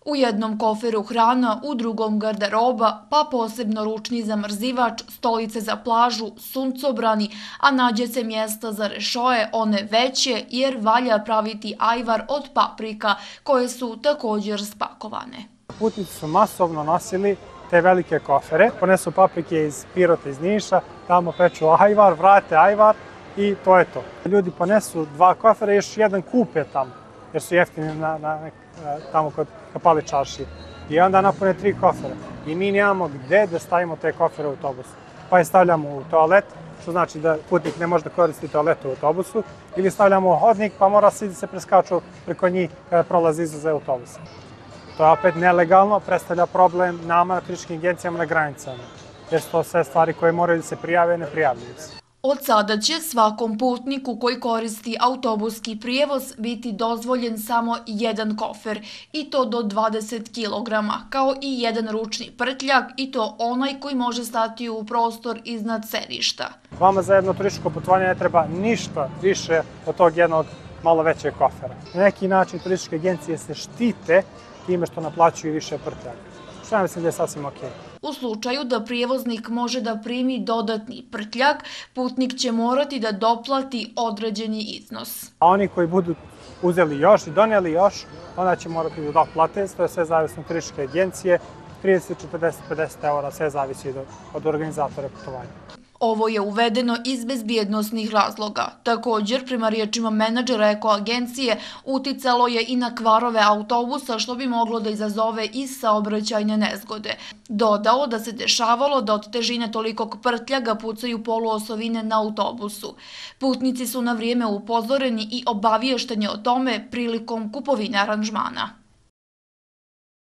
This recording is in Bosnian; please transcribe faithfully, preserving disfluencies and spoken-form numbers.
U jednom koferu hrana, u drugom garderoba, pa posebno ručni zamrzivač, stolice za plažu, suncobrani, a nađe se mjesta za rešoje, one veće, jer valja praviti ajvar od paprika, koje su također spakovane. Putnici su masovno nosili te velike kofere, ponesu paprike iz Pirota, iz Niša, tamo peču ajvar, vrate ajvar i to je to. Ljudi ponesu dva kofera i još jedan kupe tamo, jer su jeftini na, na, tamo kod Kapali čaršije. I onda napune tri kofera. I mi nemamo gde da stavimo te kofere u autobusu. Pa je stavljamo u toalet, što znači da putnik ne može da koristi toalet u autobusu, ili stavljamo u hodnik pa mora svi da se preskaču preko njih kada prolazi izlaze autobusa. To je opet nelegalno, predstavlja problem nama na turističkim agencijama na granicama, jer su to sve stvari koje moraju da se prijave, ne prijavljuju se. Od sada će svakom putniku koji koristi autobuski prijevoz biti dozvoljen samo jedan kofer, i to do dvadeset kilograma, kao i jedan ručni prtljak, i to onaj koji može stati u prostor iznad sedišta. Vama za jedno turističko putovanje ne treba ništa više od tog jednog malo većeg kofera. Na neki način turističke agencije se štite time što naplaćuju više prtljaka, što ja mislim da je sasvim okej. U slučaju da prijevoznik može da primi dodatni prtljak, putnik će morati da doplati određeni iznos. A oni koji budu uzeli još i donijeli još, onda će morati da doplate, to je sve zavisno od turističke agencije, trideset, četrdeset, pedeset eura, sve zavisi od organizatora putovanja. Ovo je uvedeno iz bezbjednosnih razloga. Također, prema riječima menadžera ekoagencije, uticalo je i na kvarove autobusa, što bi moglo da izazove i saobraćajne nezgode. Dodao da se dešavalo da od težine tolikog prtljaga pucaju poluosovine na autobusu. Putnici su na vrijeme upozoreni i obaviješteni o tome prilikom kupovine aranžmana.